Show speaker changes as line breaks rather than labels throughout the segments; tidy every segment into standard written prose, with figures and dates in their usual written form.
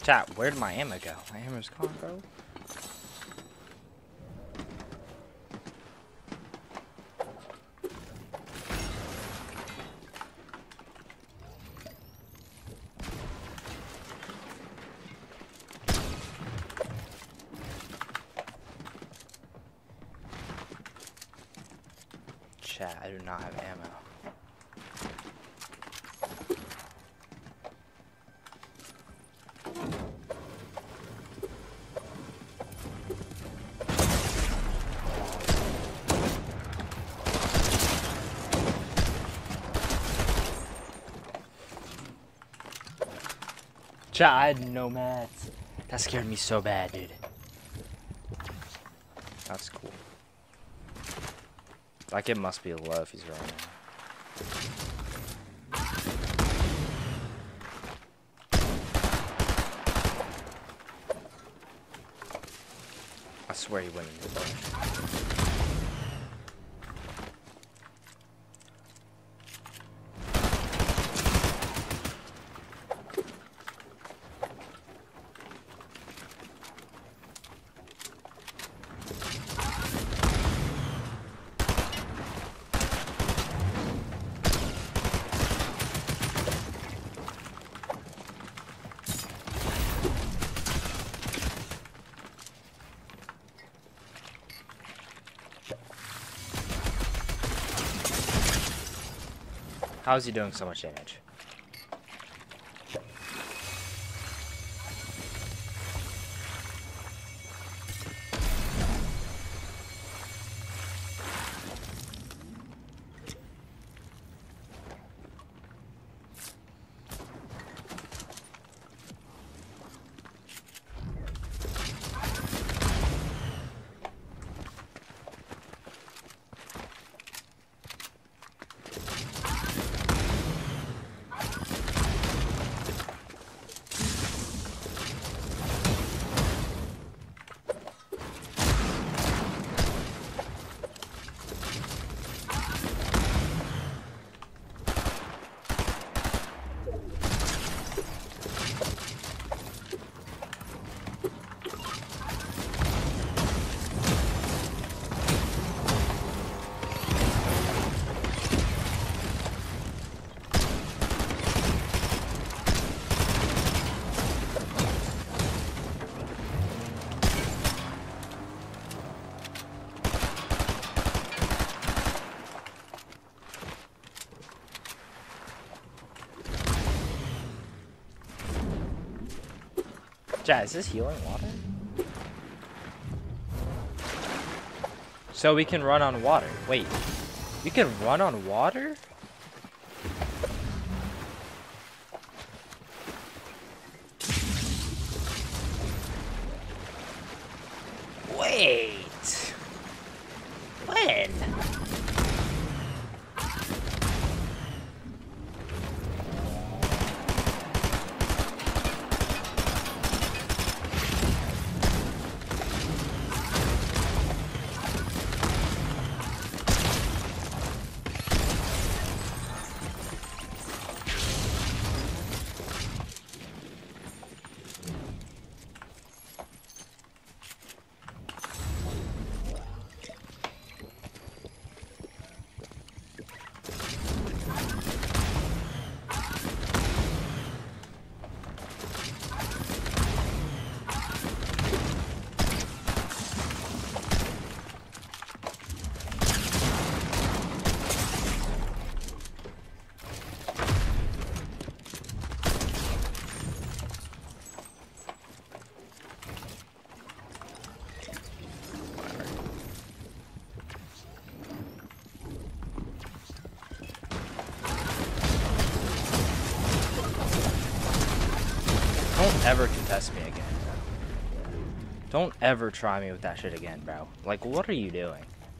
Chat, where did my ammo go? My ammo's gone, bro. Chat, I do not have ammo. Chat, I had no mats. That scared me so bad, dude. That's cool. Like, it must be low if he's running. I swear he went into the bush. How is he doing so much damage? Chat, is this healing water? So we can run on water. Wait, you can run on water? Wait. When? Don't ever contest me again, bro. Don't ever try me with that shit again, bro. Like, what are you doing?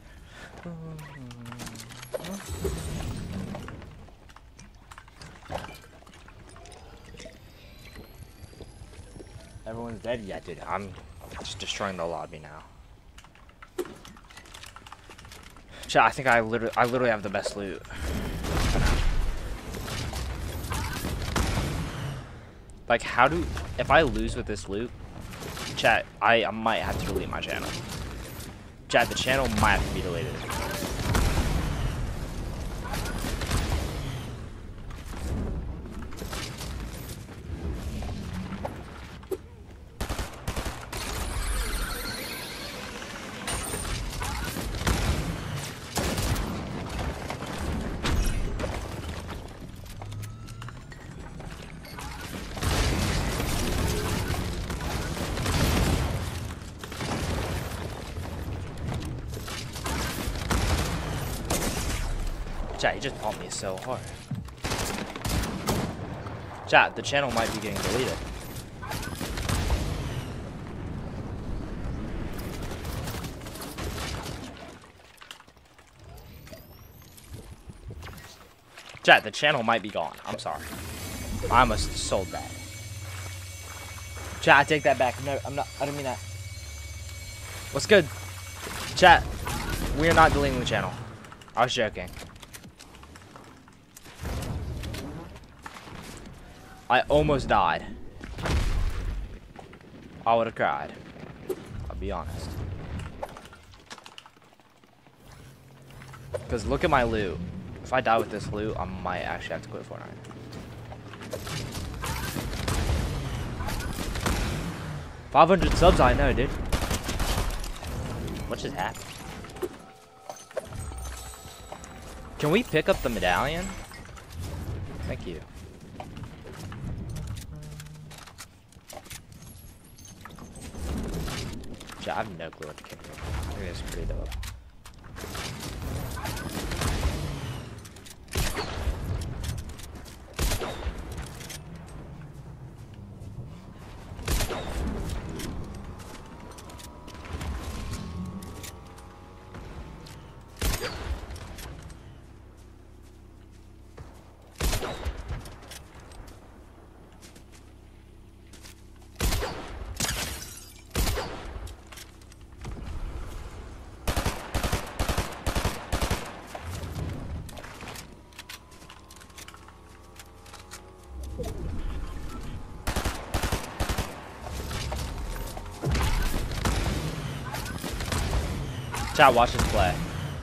Everyone's dead? Yeah, dude. I'm just destroying the lobby now. Chat, I think I literally have the best loot. Like, how do... If I lose with this loot, chat, I might have to delete my channel. Chat, the channel might have to be deleted. Chat, he just pumped me so hard. Chat, the channel might be getting deleted. Chat, the channel might be gone. I'm sorry. I must have sold that. Chat, I take that back. No, I'm not. I didn't mean that. What's good? Chat, we are not deleting the channel. I was joking. I almost died. I would have cried. I'll be honest. Because look at my loot. If I die with this loot, I might actually have to quit Fortnite. 500 subs, I know, dude. What just happened? Can we pick up the medallion? Thank you. I have no clue what to kick. I think it's pretty dope. Chat, watch this play.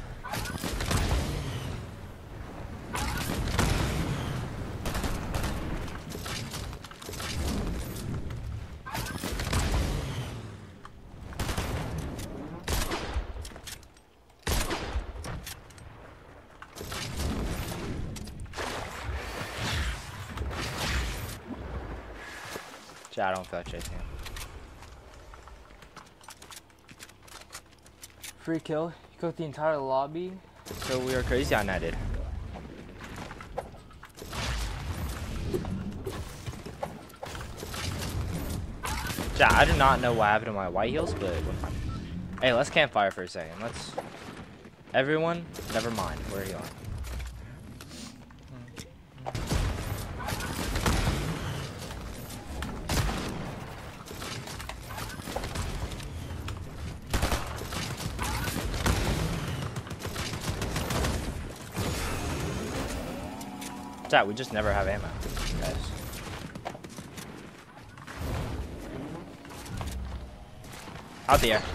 Chat, I don't feel like chasing him. Free kill. You cooked the entire lobby. So we are crazy. I did. Chat, I do not know what happened to my white heels, but hey, let's campfire for a second. Let's. Everyone, never mind. Where are you on? Chat, we just never have ammo, guys. Out the air.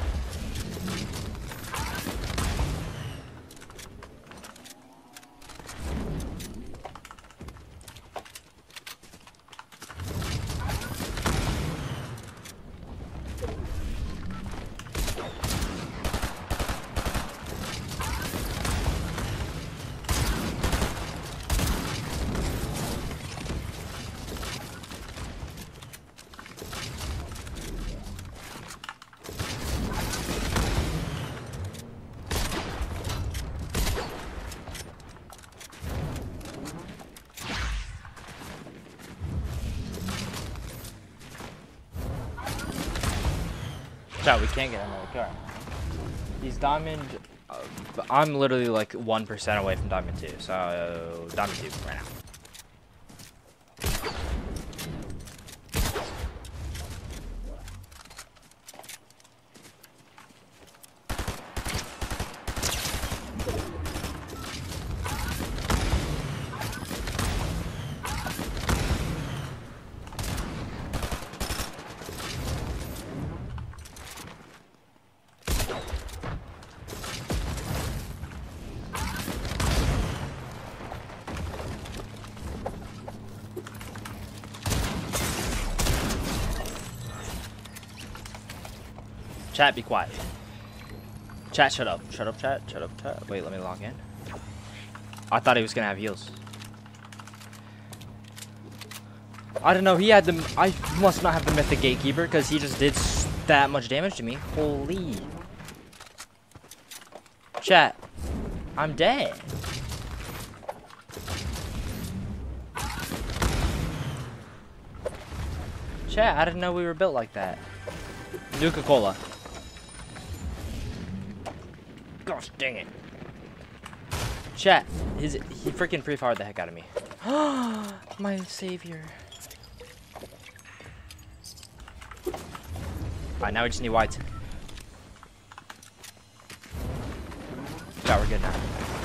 Chat, we can't get another car. These diamond, I'm literally like 1% away from diamond 2, so diamond 2 right now. Chat, be quiet. Chat, shut up. Shut up, chat. Shut up, chat. Wait, let me log in. I thought he was gonna have heals. I don't know. He had the. I must not have the Mythic Gatekeeper because he just did that much damage to me. Holy. Chat. I'm dead. Chat, I didn't know we were built like that. Nuka-Cola. Gosh dang it. Chat, he freaking pre-fired the heck out of me. My savior. Alright, now we just need whites. Chat, we're good now.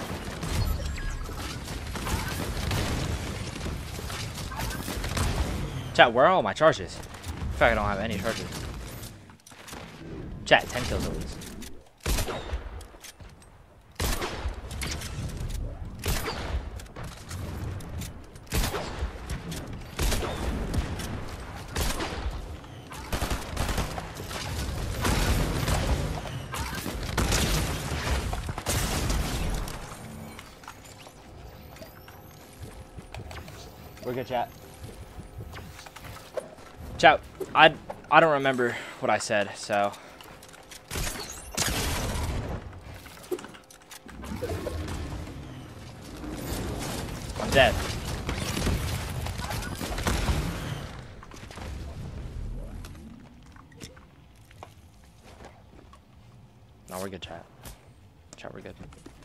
Chat, where are all my charges? In fact, I don't have any charges. Chat, 10 kills at least. We're good, chat. Chat, I don't remember what I said, so. I'm dead. No, we're good, chat. Chat, we're good.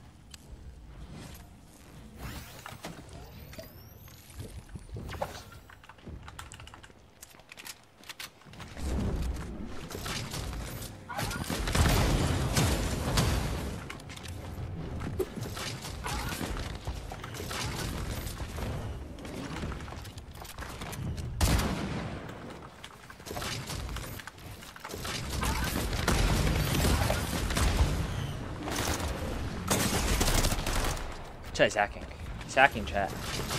Chat is hacking. He's hacking, chat.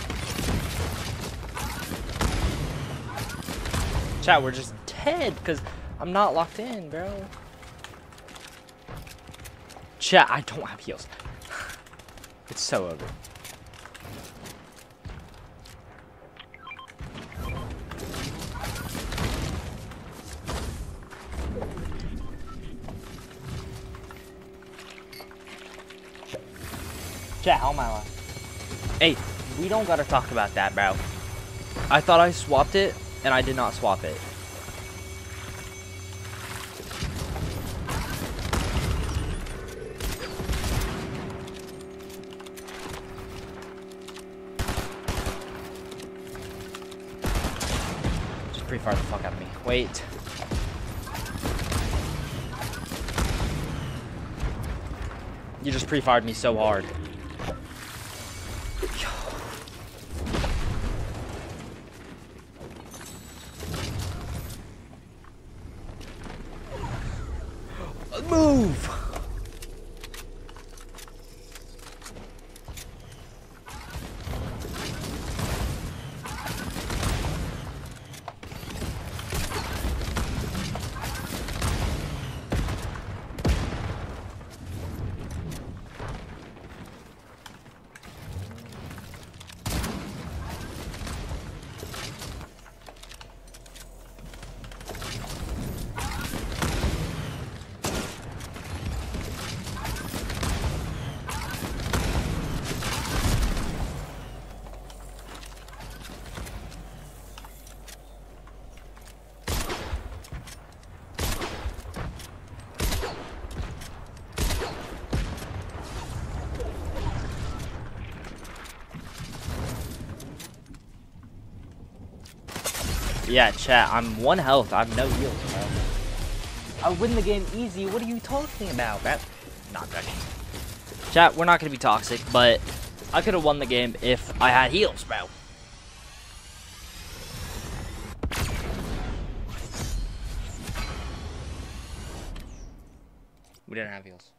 Chat, we're just dead because I'm not locked in, bro. Chat, I don't have heals. It's so over. Chat, how am I alive? Hey, we don't gotta talk about that, bro. I thought I swapped it, and I did not swap it. Just pre-fire the fuck out of me. Wait. You just pre-fired me so hard. Move! Yeah, chat, I'm 1 health. I have no heals, bro. I win the game easy. What are you talking about, bro? Not joking. Chat, we're not going to be toxic, but I could have won the game if I had heals, bro. We didn't have heals.